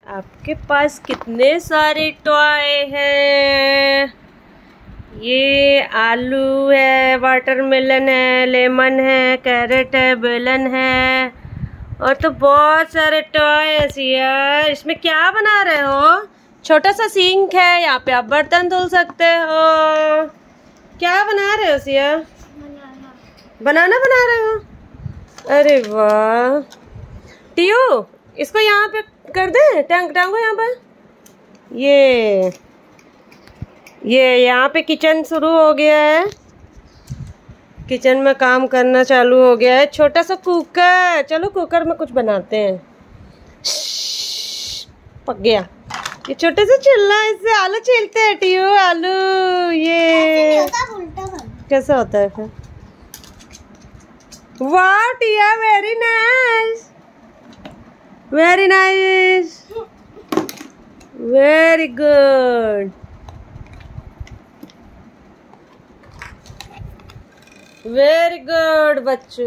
आपके पास कितने सारे टॉय हैं? ये आलू है, वाटरमेलन है, लेमन है, कैरेट है, बेलन है और तो बहुत सारे टॉय है सिया। इसमें क्या बना रहे हो? छोटा सा सिंक है, यहाँ पे आप बर्तन धुल सकते हो। क्या बना रहे हो सिया? बनाना बना रहे हो? अरे वाह टियो, इसको यहाँ पे कर दे, टांगो यहाँ पर। ये यहाँ पे किचन शुरू हो गया है, किचन में काम करना चालू हो गया है। छोटा सा कुकर, चलो कुकर में कुछ बनाते हैं। पक गया। ये छोटे से चूल्हा, इससे आलू छीलते हैं टियो, आलू। ये कैसा होता है फिर? वाह टिया, very nice, very nice, very good, very good बच्चों।